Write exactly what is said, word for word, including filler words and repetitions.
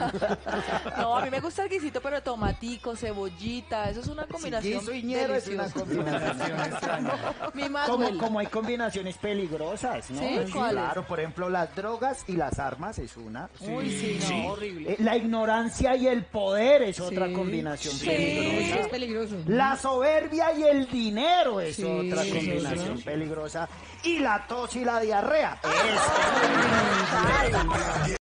No, a mí me gusta el guisito, pero tomatico, cebollita, eso es una combinación Guiso y ñero es una deliciosa. combinación extraña. Mi Como, Maxwell. como hay combinaciones peligrosas, ¿no? Sí, Sí. ¿cuáles? Claro, por ejemplo, las drogas y las armas es una. Uy, sí, no, horrible. Eh, La ignorancia y el poder es otra Sí. combinación Sí. peligrosa. Es peligroso. La soberbia y el dinero es Sí, otra sí, combinación sí. peligrosa. Y la tos y la diarrea. Es